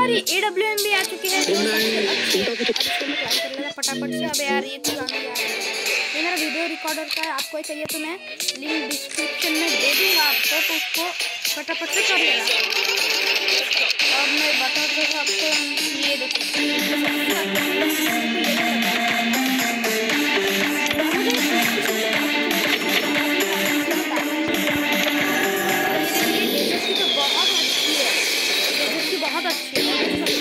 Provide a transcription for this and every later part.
हमारी AWM भी आ चुकी है। इसको मैं क्लास कर लेता फटाफट से। अब यार ये चीज़ आने जा रही है। ये मेरा वीडियो रिकॉर्डर का है, आपको चाहिए तो मैं लिंक डिस्क्रिप्शन में दे दूँगा आपको, तो उसको फटाफट से कर लेना। अब मैं बता दूँगा आपको, ये बहुत अच्छी है।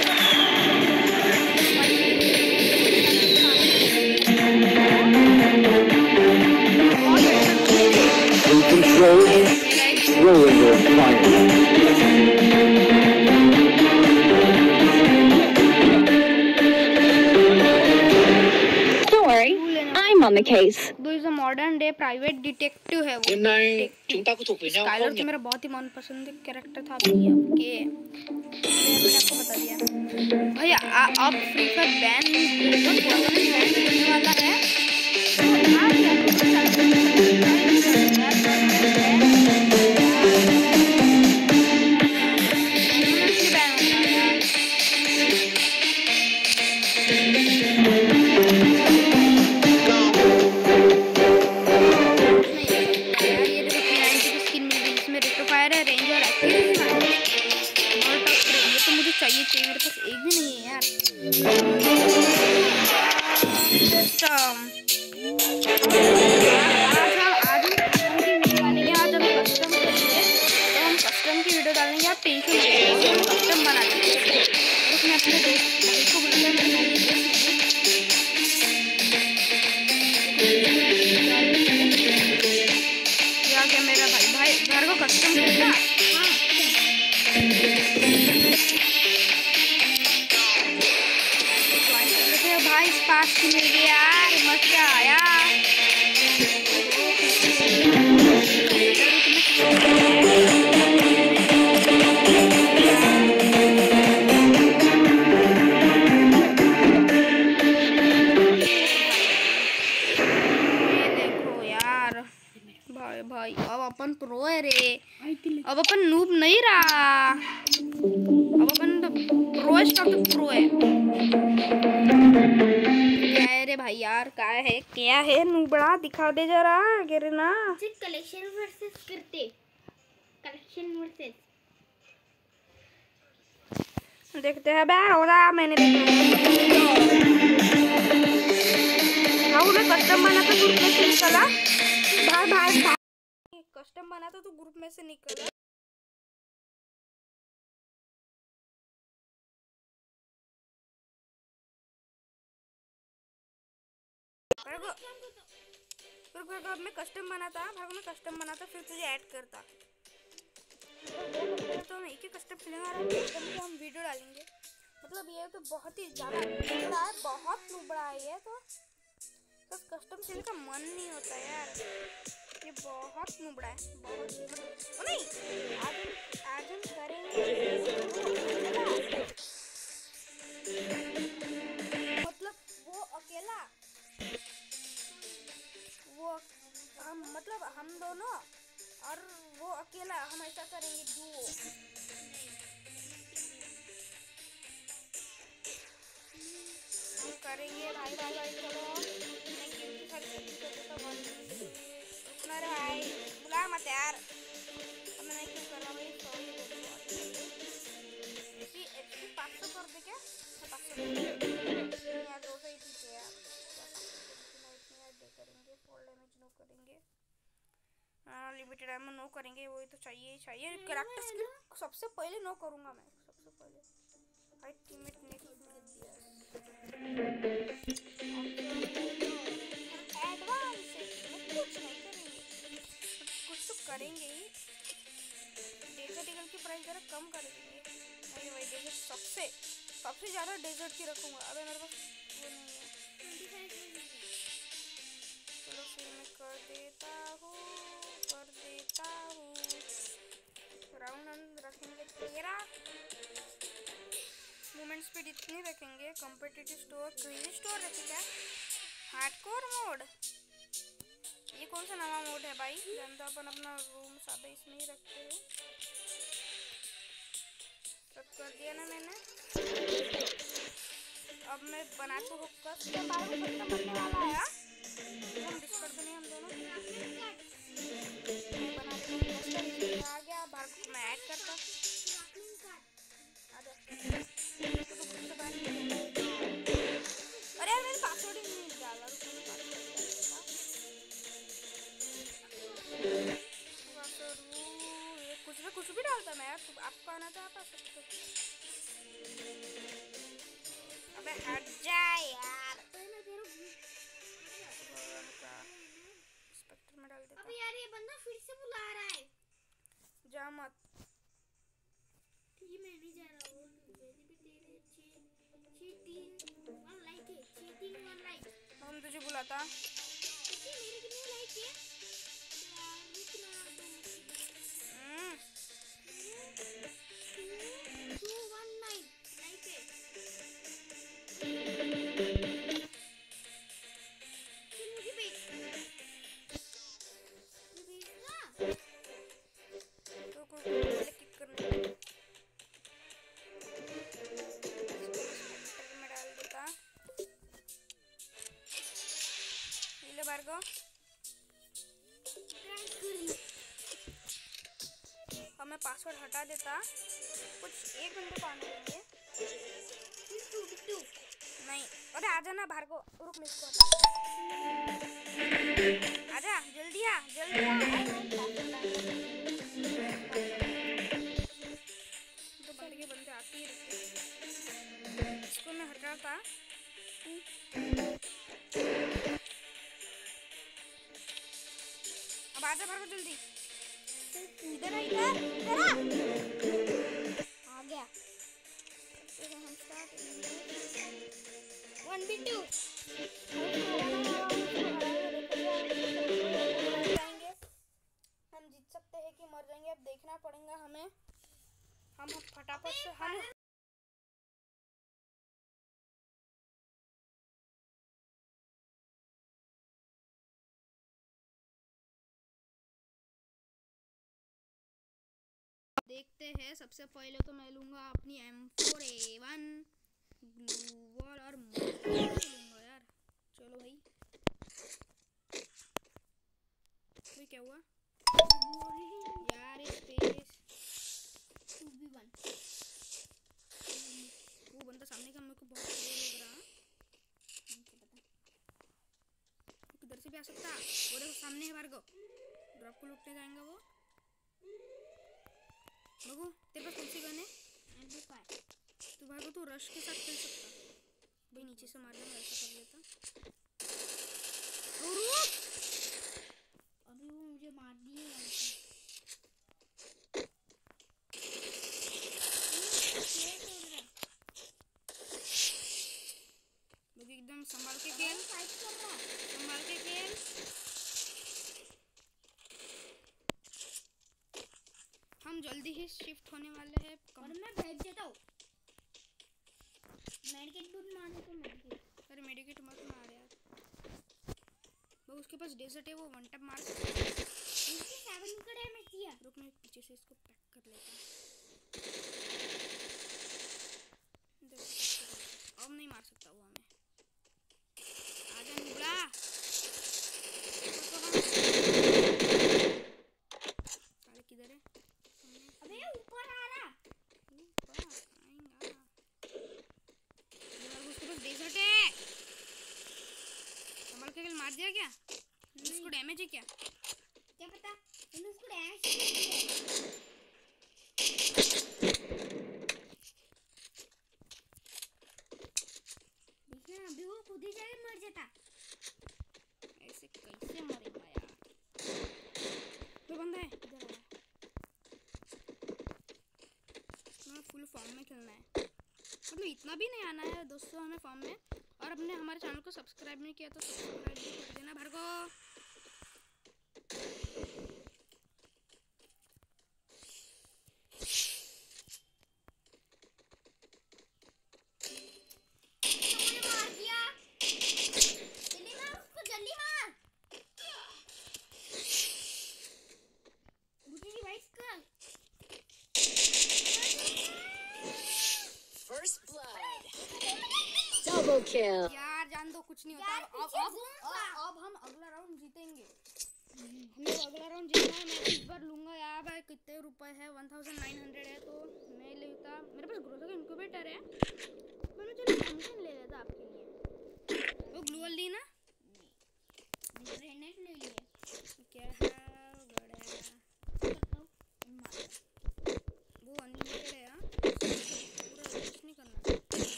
on the case. दो is a modern day private detective है वो। स्काइलर तो मेरा बहुत ही मनपसंद कैरेक्टर था। अभी आपके मैंने आपको बता दिया भैया, अब फ्री फायर बैन होने वाला है। तो आप क्या चाहिए मेरे पास एक भी नहीं है यार। आज हम कस्टम करेंगे, तो हम कस्टम की वीडियो डालेंगे। आप टेंशन मत लो, हम कस्टम बना देंगे। उसमें अपने दोस्त को बुलाया क्या मेरा भाई घर को कस्टम किया। भाई पास मिल गया यार, मजा आया। देखो यार भाई अब अपन प्रो है रे। अब अपन नूब नहीं रहा, अब अपन तो प्रोएस्ट ऑफ द प्रो है। क्या है रे भाई यार, क्या है नूबड़ा, दिखा दे जरा गिरे ना। कलेक्शन वर्सेस करते, कलेक्शन वर्सेस देखते हैं बे। हो रहा मैंने कस्टम बना तो ग्रुप में से निकला। भाई कस्टम बना तो तू ग्रुप में से निकला। अब मैं कस्टम बनाता, भागो मैं कस्टम बनाता, फिर तुझे ऐड करता। तो हम एक ही कस्टम खेलेंगे और कस्टम की हम वीडियो डालेंगे। मतलब ये तो बहुत ही ज़्यादा नुबड़ा है, बहुत नुबड़ा है ये तो कस्टम खेलने का मन नहीं होता यार। ये बहुत नुबड़ा है, बहुत नहीं। आज हम करेंगे मतलब वो अकेला, वो मतलब हम दोनों और वो अकेला, हम ऐसा करेंगे डुओ। हम करेंगे भाई चलो। मैं गेम की सारी सेटिंग कर देता हूँ। रुकना रे भाई, बुला मत यार। अब मैं क्यों कर रहा हूँ, सॉरी। HP 500 कर दे क्या? 500 यार, 200 ही ठीक है यार। करेंगे फुल डैमेज नो करेंगे, लिमिटेड एमो नो करेंगे। वही तो चाहिए ही चाहिए। कैरेक्टर स्किल सबसे पहले नो करूंगा मैं, सबसे पहले। फाइट टीममेट नेक्स्ट एडवांस कुछ नहीं करेंगे, कुछ तो करेंगे ही। डेजर्ट ईगल की प्राइस जरा कम कर देंगे। नहीं भाई, डेजर्ट सबसे ज़्यादा डेजर्ट की रखूँगा। अबे मेरे पास वो नहीं है। चलो फिर मैं कर देता हूँ। राउंड रखेंगे 13। मूवमेंट स्पीड इतनी रखेंगे। कॉम्पिटिटिव स्टोर, क्रेजी स्टोर रखेगा। हार्डकोर मोड, ये कौन सा नवा मोड है भाई? जानता अपन अपना रूम सादा इसमें ही रखते हैं। कर दिया ना मैंने। अब मैं बनाता हूँ कस्टम। बार कस्टम बनने वाला है। हम डिस्कस नहीं हम दोनों बना देते हैं कस्टम। इसमें आ गया बार को मैं ऐड करता। अरे यार मैंने पासवर्ड ही नहीं डाला। कुछ भी डालता मैं यार। आपको आना तो आप आ सकते हो। अबे हट जा यार। स्पेक्टर में डाल देता। अबे यार ये बंदा फिर से बुला रहा है। जा मत। ठीक है मैं नहीं जा रहा हूँ। चीटिंग वन लाइक है। Cheating one like. हम तुझे बुलाता। देखिए मेरे कितने लाइक है यार। रुकना तो 219 लाइक है। फिर मुझे भेज ना तो को क्लिक करने में डाल देता। ले भार्गव। अब मैं पासवर्ड हटा देता। कुछ एक घंटे को आने देंगे। नहीं अरे आजा ना भार्गव। रुक मैं इसको हटा। आजा जल्दी आ जल्दी आ। तो बंदे आते ही रहते। इसको मैं हटाता। अब आजा भार्गव जल्दी। इधर आ इधर इधर आ गया। हम स्टार्ट 1v2 हम जीत सकते हैं कि मर जाएंगे। अब देखना पड़ेगा हमें। हम फटाफट से हम देखते हैं। सबसे पहले तो मैं लूँगा अपनी M4A1 ग्लू वॉल और लूँगा यार। चलो भाई। भाई क्या हुआ यार? Space 2v1। वो बंदा सामने का मेरे को बहुत लग रहा। किधर से भी आ सकता। वो देखो सामने है भार्गव। ड्रॉप को लूटने जाएंगे वो। बगू तेरे पास कौन सी गन है? तो भार्गव तू रश के साथ खेल सकता। भाई नीचे से मारना मैं ऐसा कर लेता। अभी वो मुझे मार दिए। एकदम संभाल के खेल। संभाल के खेल। हम जल्दी ही शिफ्ट होने वाले हैं। और मैं भेज देता हूँ। मेडिकेट दूध मारने को मेडिकेट। अरे मेडिकेट मत मार यार। वो उसके पास डेजर्ट है। वो वन टैप मार सकता है। उसने 7 का डैमेज दिया। रुक मैं पीछे से इसको पैक कर लेता हूँ। अब नहीं मार सकता वो हमें। आजा नुबड़ा। अरे किधर है? अबे ऊपर आ रहा। ऊपर आएगा। उसके पास डेजर्ट है। संभल के मार दिया क्या? उसको डैमेज है क्या? क्या पता। मैंने उसको डैमेज किया। अभी वो खुद ही जाके मर जाता। ऐसे कैसे मरेगा यार? वो बंदा है इधर आ। हमें फुल फॉर्म में खेलना है। मतलब इतना भी नहीं आना है दोस्तों हमें फॉर्म में। और अपने हमारे चैनल को सब्सक्राइब नहीं किया तो सब्सक्राइब भी कर देना भार्गव। kill. यार जान दो, कुछ नहीं होता। यार, पीछे अब हम अगला राउंड जीतेंगे। हमें अगला राउंड जीतना है। मैं इस बार लूंगा यार भाई, कितने रुपए है? 1900 है, तो मैं लेता। मेरे पास ग्रोजा का इंक्यूबेटर है, पर मैं चलो थॉमसन ले लेता।